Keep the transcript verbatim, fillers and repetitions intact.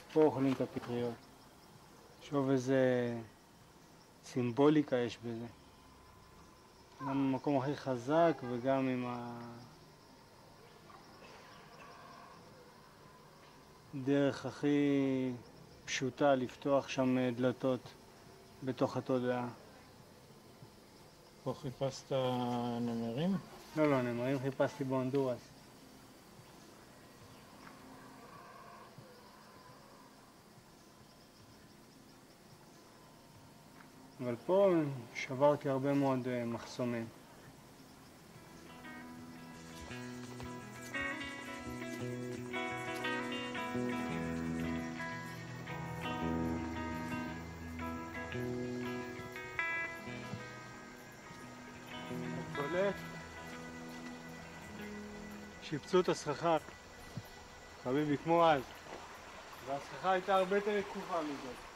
פה אוכלים את הפטריות. שוב איזה סימבוליקה יש בזה. גם במקום הכי חזק וגם עם הדרך הכי פשוטה לפתוח שם דלתות בתוך התודעה. פה חיפשת נמרים? לא, לא, נמרים חיפשתי בהונדורס. אבל פה שברתי הרבה מאוד מחסומים. קולט? שיפצו את הסככה. חביבי, כמו אז. והסככה הייתה הרבה יותר רקובה מזאת.